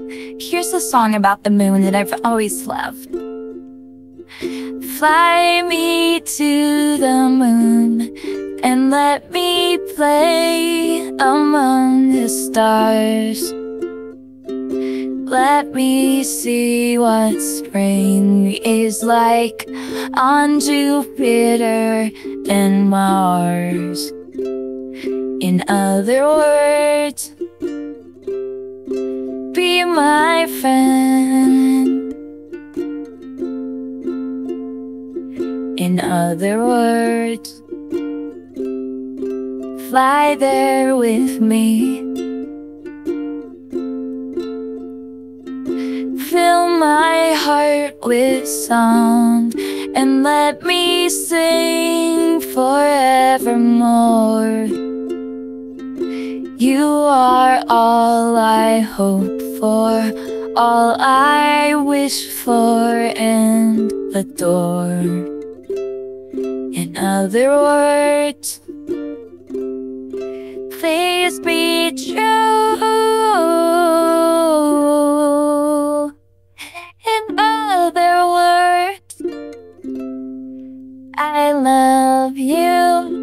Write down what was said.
Here's a song about the moon that I've always loved. Fly me to the moon and let me play among the stars. Let me see what spring is like on Jupiter and Mars. In other words, be my friend. In other words, fly there with me. Fill my heart with song and let me sing forevermore. You are all I hope for, all I wish for and adore. In other words, please be true. In other words, I love you.